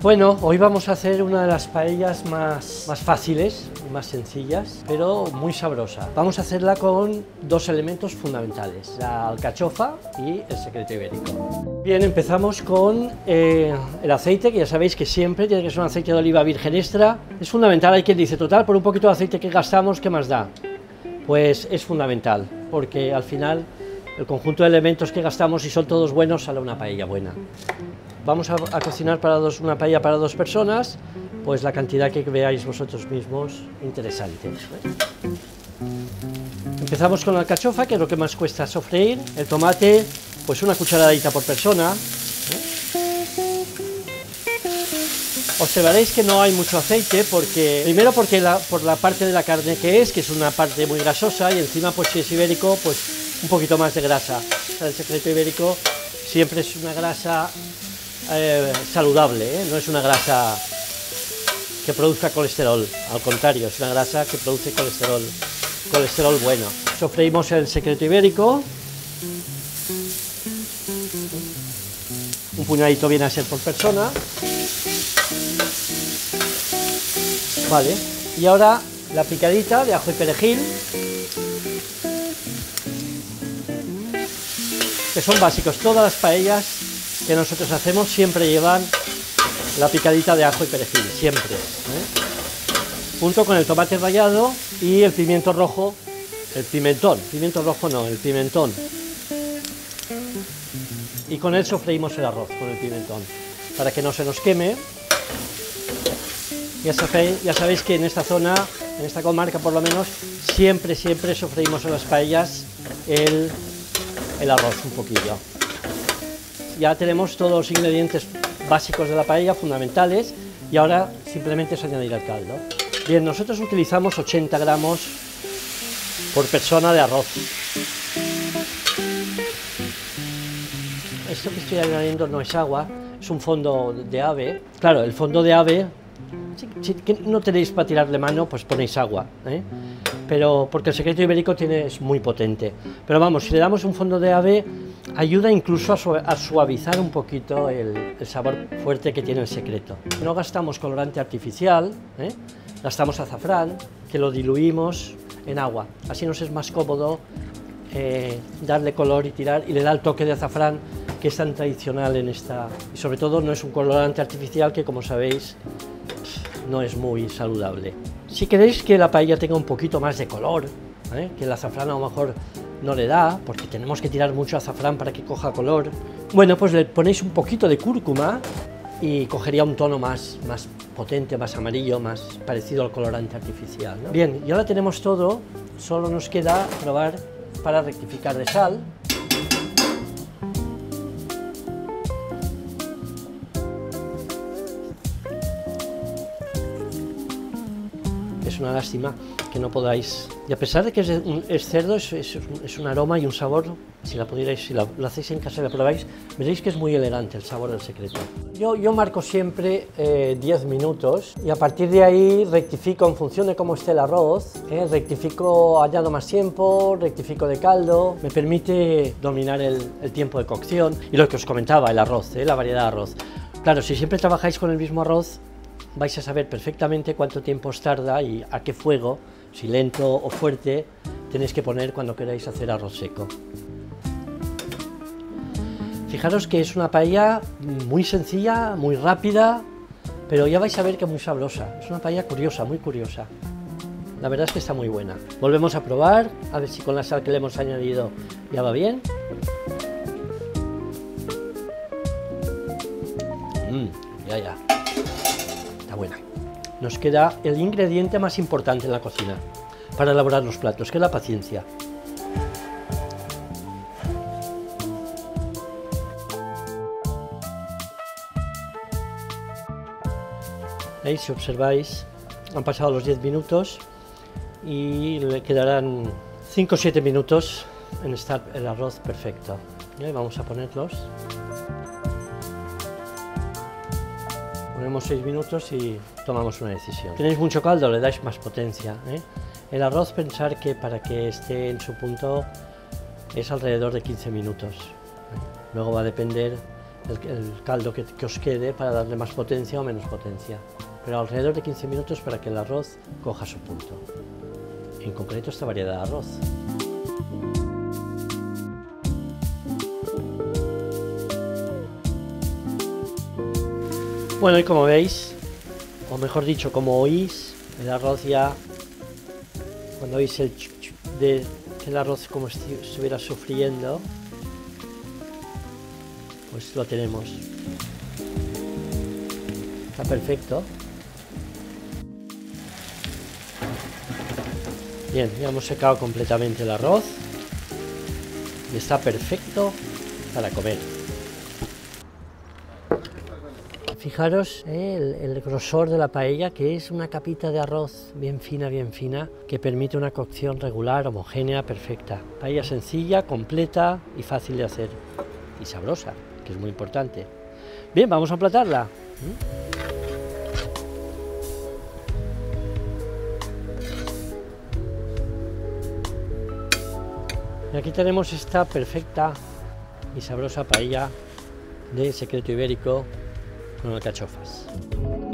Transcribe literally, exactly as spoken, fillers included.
Bueno, hoy vamos a hacer una de las paellas más, más fáciles y más sencillas, pero muy sabrosa. Vamos a hacerla con dos elementos fundamentales, la alcachofa y el secreto ibérico. Bien, empezamos con eh, el aceite, que ya sabéis que siempre tiene que ser un aceite de oliva virgen extra. Es fundamental, hay quien dice, total, por un poquito de aceite que gastamos, ¿qué más da? Pues es fundamental, porque al final el conjunto de elementos que gastamos, si son todos buenos, sale una paella buena. Vamos a, a cocinar para dos, una paella para dos personas, pues la cantidad que veáis vosotros mismos interesante. Empezamos con la alcachofa, que es lo que más cuesta sofreír. El tomate, pues una cucharadita por persona. Observaréis que no hay mucho aceite, porque primero porque la, por la parte de la carne que es, que es una parte muy grasosa, y encima pues si es ibérico, pues un poquito más de grasa. O sea, el secreto ibérico siempre es una grasa eh, saludable, ¿eh? No es una grasa que produzca colesterol, al contrario, es una grasa que produce colesterol, colesterol bueno. Sofreímos el secreto ibérico, un puñadito viene a ser por persona. Vale, y ahora la picadita de ajo y perejil, que son básicos. Todas las paellas que nosotros hacemos siempre llevan la picadita de ajo y perejil, siempre, ¿eh? Junto con el tomate rallado y el pimiento rojo, el pimentón, pimiento rojo no, el pimentón. Y con él sofreímos el arroz, con el pimentón, para que no se nos queme. Ya sabéis, ya sabéis que en esta zona, en esta comarca por lo menos, siempre, siempre sofreímos en las paellas el, el arroz un poquillo. Ya tenemos todos los ingredientes básicos de la paella, fundamentales, y ahora simplemente es añadir el caldo. Bien, nosotros utilizamos ochenta gramos por persona de arroz. Esto que estoy añadiendo no es agua, es un fondo de ave. Claro, el fondo de ave, si, si no tenéis para tirarle mano, pues ponéis agua, ¿eh? Pero porque el secreto ibérico tiene, es muy potente. Pero vamos, si le damos un fondo de ave, ayuda incluso a, su, a suavizar un poquito el, el sabor fuerte que tiene el secreto. No gastamos colorante artificial, ¿eh? Gastamos azafrán, que lo diluimos en agua. Así nos es más cómodo eh, darle color y tirar, y le da el toque de azafrán que es tan tradicional en esta. Y sobre todo no es un colorante artificial que, como sabéis, no es muy saludable. Si queréis que la paella tenga un poquito más de color, ¿eh? Que el azafrán a lo mejor no le da, porque tenemos que tirar mucho azafrán para que coja color, bueno, pues le ponéis un poquito de cúrcuma y cogería un tono más, más potente, más amarillo, más parecido al colorante artificial, ¿no? Bien, y ahora tenemos todo, solo nos queda probar para rectificar de sal. Es una lástima que no podáis, y a pesar de que es, un, es cerdo, es, es, es un aroma y un sabor, si la pudierais, si la, lo hacéis en casa y la probáis, veréis que es muy elegante el sabor del secreto. Yo, yo marco siempre eh, diez minutos, y a partir de ahí rectifico en función de cómo esté el arroz, eh, rectifico, añado más tiempo, rectifico de caldo, me permite dominar el, el tiempo de cocción, y lo que os comentaba, el arroz, eh, la variedad de arroz. Claro, si siempre trabajáis con el mismo arroz, vais a saber perfectamente cuánto tiempo os tarda y a qué fuego, si lento o fuerte, tenéis que poner cuando queráis hacer arroz seco. Fijaros que es una paella muy sencilla, muy rápida, pero ya vais a ver que muy sabrosa. Es una paella curiosa, muy curiosa. La verdad es que está muy buena. Volvemos a probar, a ver si con la sal que le hemos añadido ya va bien. Mmm, ya, ya. Buena. Nos queda el ingrediente más importante en la cocina para elaborar los platos, que es la paciencia. Ahí, si observáis, han pasado los diez minutos y le quedarán cinco o siete minutos en estar el arroz perfecto. ¿Eh? Vamos a ponerlos. Ponemos seis minutos y tomamos una decisión. Tenéis mucho caldo, le dais más potencia, ¿eh? El arroz, pensar que para que esté en su punto es alrededor de quince minutos. ¿eh? Luego va a depender el, el caldo que, que os quede para darle más potencia o menos potencia. Pero alrededor de quince minutos para que el arroz coja su punto. En concreto esta variedad de arroz. Bueno, y como veis, o mejor dicho, como oís, el arroz ya, cuando oís el chuc chuc de el arroz como si estuviera sufriendo, pues lo tenemos. Está perfecto. Bien, ya hemos secado completamente el arroz y está perfecto para comer. Fijaros eh, el, el grosor de la paella, que es una capita de arroz bien fina, bien fina, que permite una cocción regular, homogénea, perfecta. Paella sencilla, completa y fácil de hacer. Y sabrosa, que es muy importante. Bien, vamos a emplatarla. ¿Mm? Y aquí tenemos esta perfecta y sabrosa paella de Secreto Ibérico con alcachofas.